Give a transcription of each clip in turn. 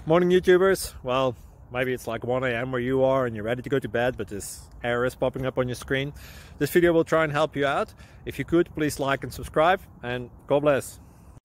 Morning YouTubers. Well, maybe it's like 1 a.m. where you are and you're ready to go to bed, but this error is popping up on your screen. This video will try and help you out. If you could, please like and subscribe, and God bless.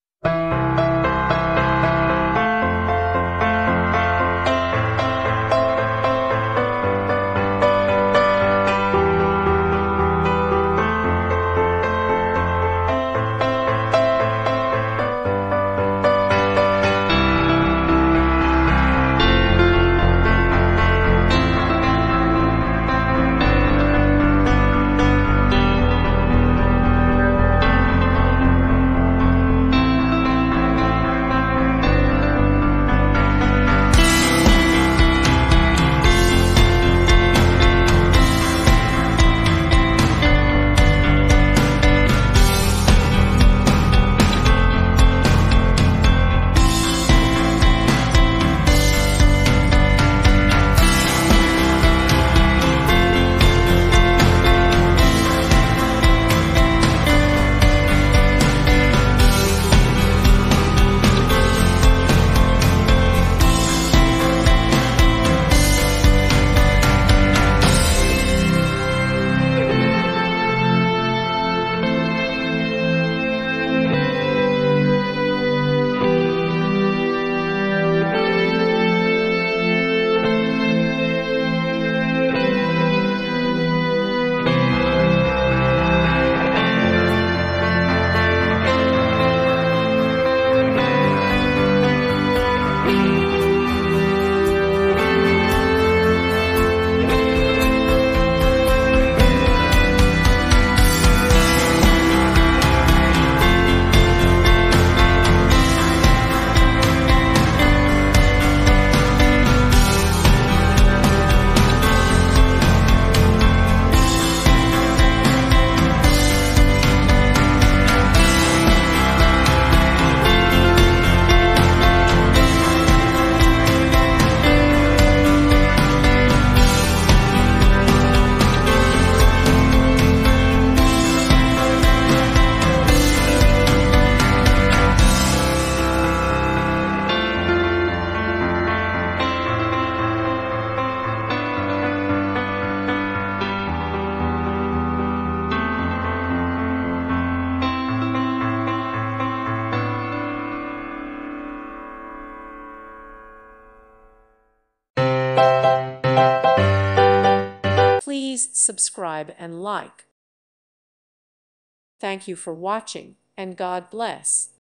Please subscribe and like. Thank you for watching, and God bless.